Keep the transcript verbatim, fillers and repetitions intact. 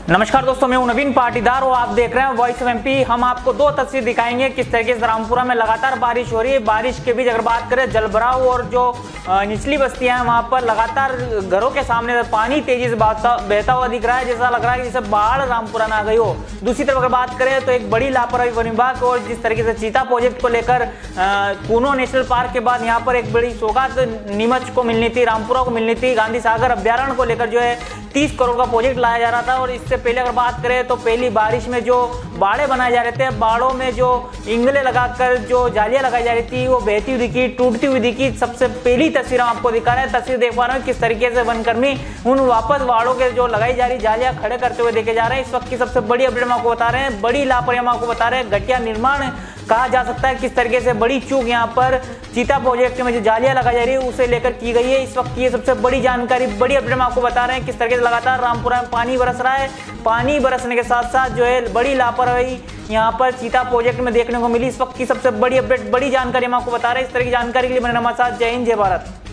नमस्कार दोस्तों, मैं हूं नवीन पाटीदार और आप देख रहे हैं वॉइस ऑफ एमपी। हम आपको दो तस्वीर दिखाएंगे किस तरीके से रामपुरा में लगातार बारिश हो रही है। बारिश के बीच अगर बात करें जलभराव और जो निचली बस्तियां हैं वहां पर लगातार घरों के सामने पानी तेजी से बहता हुआ दिख रहा है, जैसा लग रहा है कि जैसे बाढ़ रामपुरा में आ गई हो। दूसरी तरफ अगर बात करें तो एक बड़ी लापरवाही वन विभाग और जिस तरीके से चीता प्रोजेक्ट को लेकर कूनो नेशनल पार्क के बाद यहाँ पर एक बड़ी सौगात नीमच को मिलनी थी, रामपुरा को मिलनी थी। गांधी सागर अभ्यारण्य को लेकर जो है तीस करोड़ का प्रोजेक्ट लाया जा रहा था। और इससे पहले अगर बात करें तो पहली बारिश में जो बाड़े बनाए जा रहे थे, बाड़ों में जो इंगले लगाकर जो जालियां लगाई जा रही थी वो बहती हुई दिखी, टूटती हुई दिखी। सबसे पहली तस्वीर हम आपको दिखा रहे हैं। तस्वीर देख पा रहे हैं किस तरीके से वनकर्मी उन वापस बाड़ों के जो लगाई जा रही जालियां खड़े करते हुए देखे जा रहे हैं। इस वक्त की सबसे बड़ी अपडेट हम आपको बता रहे हैं, बड़ी लापरवाही हम आपको बता रहे हैं, घटिया निर्माण कहा जा सकता है। किस तरीके से बड़ी चूक यहाँ पर चीता प्रोजेक्ट में जो जालियां लगाई जा रही है उसे लेकर की गई है। इस वक्त ये सबसे बड़ी जानकारी, बड़ी अपडेट हम आपको बता रहे हैं किस तरीके से लगातार रामपुरा में पानी बरस रहा है। पानी बरसने के साथ साथ जो है बड़ी लापरवाही यहाँ पर चीता प्रोजेक्ट में देखने को मिली। इस वक्त की सबसे बड़ी अपडेट, बड़ी जानकारी हम आपको बता रहे हैं। इस तरह की जानकारी के लिए मेरे हमारे साथ। जय हिंद, जय भारत।